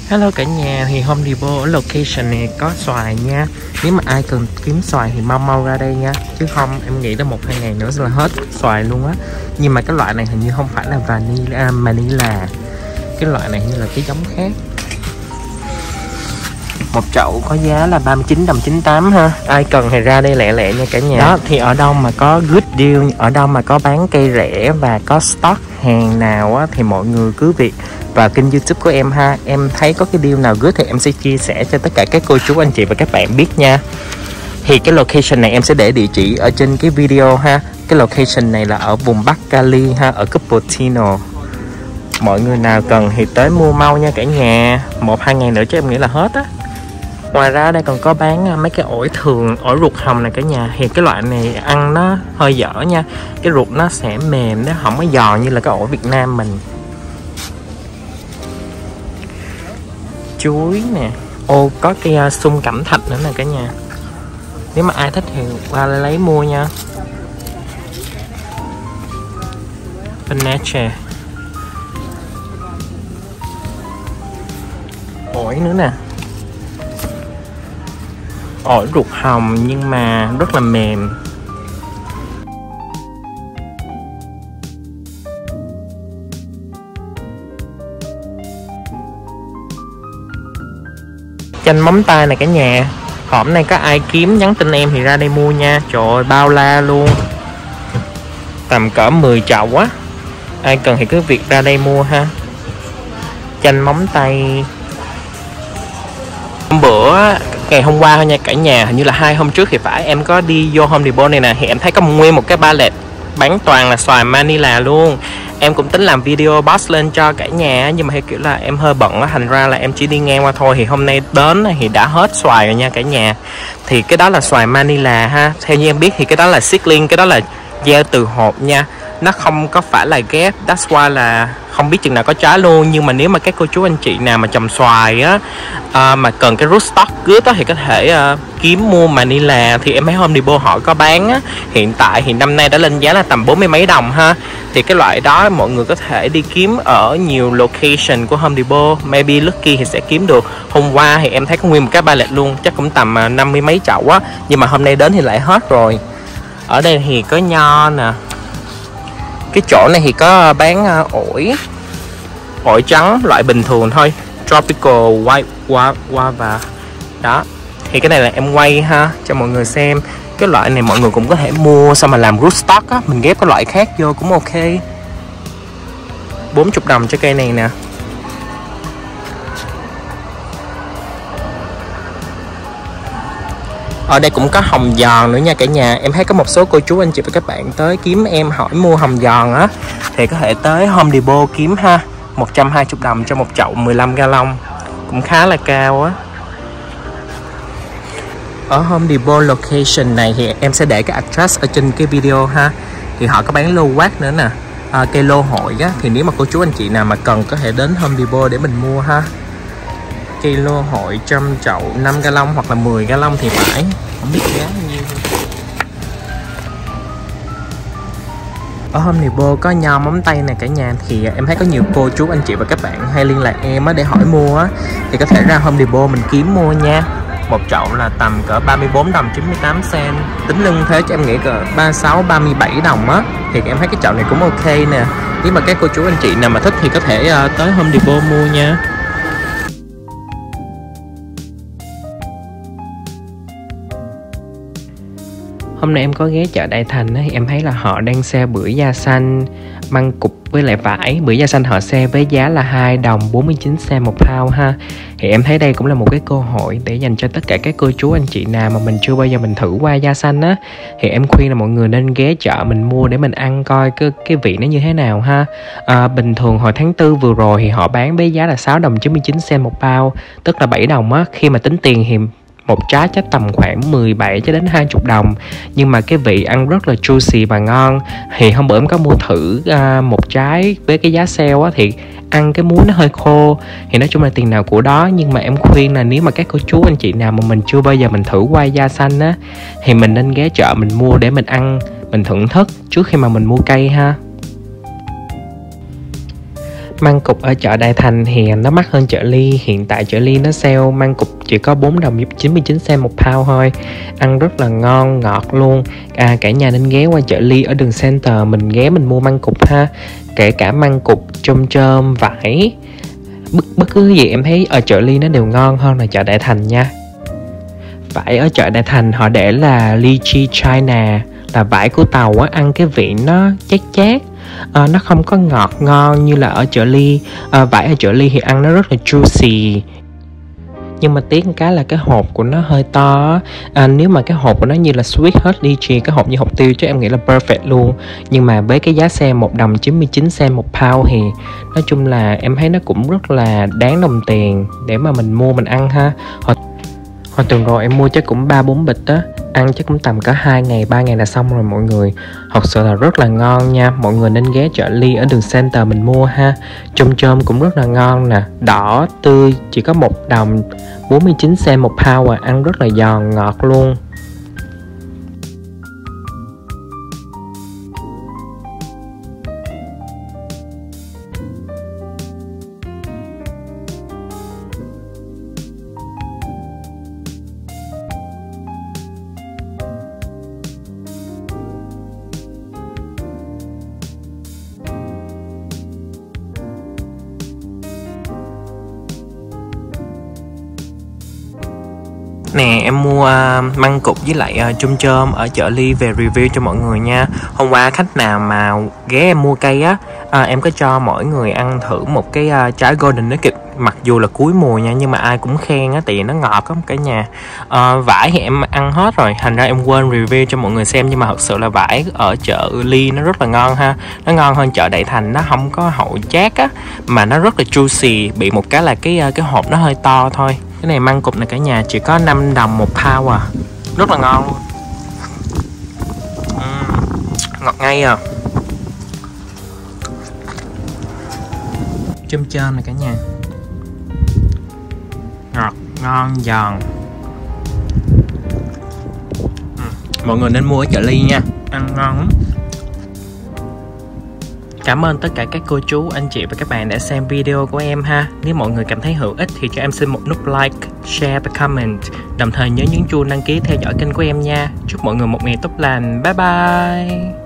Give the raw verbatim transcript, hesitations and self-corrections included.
Hello cả nhà, thì Home Depot ở location này có xoài nha. Nếu mà ai cần kiếm xoài thì mau mau ra đây nha. Chứ không em nghĩ là một hai ngày nữa sẽ là hết xoài luôn á. Nhưng mà cái loại này hình như không phải là vanilla, Manila. Cái loại này như là cái giống khác. Một chậu có giá là ba mươi chín đồng chín mươi tám ha. Ai cần thì ra đây lẹ lẹ nha cả nhà. Đó, thì ở đâu mà có good deal, ở đâu mà có bán cây rẻ và có stock hàng nào á, thì mọi người cứ việc vào kênh YouTube của em ha. Em thấy có cái deal nào good thì em sẽ chia sẻ cho tất cả các cô chú anh chị và các bạn biết nha. Thì cái location này em sẽ để địa chỉ ở trên cái video ha. Cái location này là ở vùng Bắc Cali ha, ở Cupertino. Mọi người nào cần thì tới mua mau nha cả nhà. Một hai ngày nữa chứ em nghĩ là hết á. Ngoài ra đây còn có bán mấy cái ổi thường, ổi ruột hồng này cả nhà. Thì cái loại này ăn nó hơi dở nha. Cái ruột nó sẽ mềm, nó không có giòn như là cái ổi Việt Nam mình. Chuối nè. Ô, có cái uh, sung cẩm thạch nữa nè cả nhà. Nếu mà ai thích thì qua lấy mua nha. Peneche. Ổi nữa nè. Ổi ruột hồng nhưng mà rất là mềm. Chanh móng tay này cả nhà. Hôm nay có ai kiếm nhắn tin em thì ra đây mua nha. Trời ơi, bao la luôn. Tầm cỡ mười chậu á. Ai cần thì cứ việc ra đây mua ha. Chanh móng tay. Hôm bữa, ngày hôm qua thôi nha cả nhà, hình như là hai hôm trước thì phải, em có đi vô Home Depot này nè, thì em thấy có nguyên một cái pallet bán toàn là xoài Manila luôn. Em cũng tính làm video post lên cho cả nhà, nhưng mà hay kiểu là em hơi bận á, thành ra là em chỉ đi ngang qua thôi. Thì hôm nay đến thì đã hết xoài rồi nha cả nhà. Thì cái đó là xoài Manila ha. Theo như em biết thì cái đó là seedling, cái đó là gieo từ hộp nha. Nó không có phải là ghép, that's why là không biết chừng nào có trái luôn. Nhưng mà nếu mà các cô chú anh chị nào mà trồng xoài á, uh, mà cần cái rootstock good á, thì có thể uh, kiếm mua Manila. Thì em thấy Home Depot họ có bán á. Hiện tại thì năm nay đã lên giá là tầm bốn mươi mấy đồng ha. Thì cái loại đó mọi người có thể đi kiếm ở nhiều location của Home Depot. Maybe Lucky thì sẽ kiếm được. Hôm qua thì em thấy có nguyên một cái pallet luôn, chắc cũng tầm uh, năm mươi mấy chậu á. Nhưng mà hôm nay đến thì lại hết rồi. Ở đây thì có nho nè. Cái chỗ này thì có bán uh, ổi ổi trắng loại bình thường thôi, tropical white guava. Đó, thì cái này là em quay ha cho mọi người xem. Cái loại này mọi người cũng có thể mua xong mà làm rootstock á, mình ghép cái loại khác vô cũng ok. Bốn mươi đồng cho cây này nè. Ở đây cũng có hồng giòn nữa nha cả nhà. Em thấy có một số cô chú anh chị và các bạn tới kiếm em hỏi mua hồng giòn á, thì có thể tới Home Depot kiếm ha. Một trăm hai mươi đồng cho một chậu mười lăm gallon. Cũng khá là cao á. Ở Home Depot location này thì em sẽ để cái address ở trên cái video ha. Thì họ có bán lô quát nữa nè, à, cây lô hội á. Thì nếu mà cô chú anh chị nào mà cần có thể đến Home Depot để mình mua ha. Cây lô hội trăm chậu năm gallon hoặc là mười gallon thì phải, không biết giá bao nhiêu. Ở Home Depot có nho móng tay nè cả nhà. Thì em thấy có nhiều cô chú anh chị và các bạn hay liên lạc em á để hỏi mua á, thì có thể ra Home Depot mình kiếm mua nha. Một chậu là tầm cỡ ba mươi bốn đồng chín mươi tám cent. Tính lưng thế cho em nghĩ cỡ ba mươi sáu ba mươi bảy đồng á. Thì em thấy cái chậu này cũng ok nè. Nếu mà các cô chú anh chị nào mà thích thì có thể uh, tới Home Depot mua nha. Hôm nay em có ghé chợ Đại Thành á, thì em thấy là họ đang sale bưởi da xanh, măng cụt với lại vải. Bưởi da xanh họ sale với giá là hai đồng bốn mươi chín cent một pound ha. Thì em thấy đây cũng là một cái cơ hội để dành cho tất cả các cô chú anh chị nào mà mình chưa bao giờ mình thử qua da xanh á. Thì em khuyên là mọi người nên ghé chợ mình mua để mình ăn coi cái, cái vị nó như thế nào ha. À, bình thường hồi tháng tư vừa rồi thì họ bán với giá là sáu đồng chín mươi chín cent một pound, tức là bảy đồng á. Khi mà tính tiền thì một trái chắc tầm khoảng mười bảy cho đến hai mươi đồng. Nhưng mà cái vị ăn rất là juicy và ngon. Thì hôm bữa em có mua thử uh, một trái với cái giá sale á, thì ăn cái muối nó hơi khô. Thì nói chung là tiền nào của đó. Nhưng mà em khuyên là nếu mà các cô chú anh chị nào mà mình chưa bao giờ mình thử qua da xanh á, thì mình nên ghé chợ mình mua để mình ăn, mình thưởng thức trước khi mà mình mua cây ha. Măng cụt ở chợ Đại Thành thì nó mắc hơn chợ Ly. Hiện tại chợ Ly nó sale măng cụt chỉ có bốn đồng chín mươi chín cent một pound thôi. Ăn rất là ngon, ngọt luôn. À, cả nhà nên ghé qua chợ Ly ở đường Center, mình ghé mình mua măng cụt ha. Kể cả măng cụt, chôm chôm, vải, bất, bất cứ gì em thấy ở chợ Ly nó đều ngon hơn là chợ Đại Thành nha. Vải ở chợ Đại Thành họ để là lychee China, là vải của Tàu á, ăn cái vị nó chát chát, à, nó không có ngọt ngon như là ở chợ Ly. À, vải ở chợ Ly thì ăn nó rất là juicy, nhưng mà tiếc cái là cái hộp của nó hơi to. À, nếu mà cái hộp của nó như là Sweet Heart Lychee, cái hộp như hộp tiêu chứ em nghĩ là perfect luôn. Nhưng mà với cái giá xe một đồng chín mươi chín cent một pound thì nói chung là em thấy nó cũng rất là đáng đồng tiền để mà mình mua mình ăn ha. Hồi, hồi tuần rồi em mua chắc cũng ba bốn bịch á, ăn chắc cũng tầm có hai ngày ba ngày là xong rồi mọi người. Thật sự là rất là ngon nha, mọi người nên ghé chợ Ly ở đường Center mình mua ha. Chôm chôm cũng rất là ngon nè, đỏ tươi chỉ có một đồng bốn mươi chín cent một pound à, ăn rất là giòn ngọt luôn. Nè, em mua uh, măng cụt với lại uh, chôm chôm ở chợ Ly về review cho mọi người nha. Hôm qua khách nào mà ghé em mua cây á, uh, em có cho mỗi người ăn thử một cái uh, trái Golden Nugget. Mặc dù là cuối mùa nha, nhưng mà ai cũng khen á, tại vì nó ngọt lắm cả nhà. uh, Vải thì em ăn hết rồi, thành ra em quên review cho mọi người xem. Nhưng mà thật sự là vải ở chợ Ly nó rất là ngon ha. Nó ngon hơn chợ Đại Thành, nó không có hậu chát á, mà nó rất là juicy. Bị một cái là cái cái hộp nó hơi to thôi. Cái này măng cụt này cả nhà chỉ có năm đồng một pound à, rất là ngon luôn. uhm, Ngọt ngay à. Chôm chôm này cả nhà, ngọt ngon giòn. uhm, Mọi người nên mua ở chợ Ly nha, ăn ngon lắm. Cảm ơn tất cả các cô chú, anh chị và các bạn đã xem video của em ha. Nếu mọi người cảm thấy hữu ích thì cho em xin một nút like, share và comment. Đồng thời nhớ nhấn chuông đăng ký theo dõi kênh của em nha. Chúc mọi người một ngày tốt lành. Bye bye.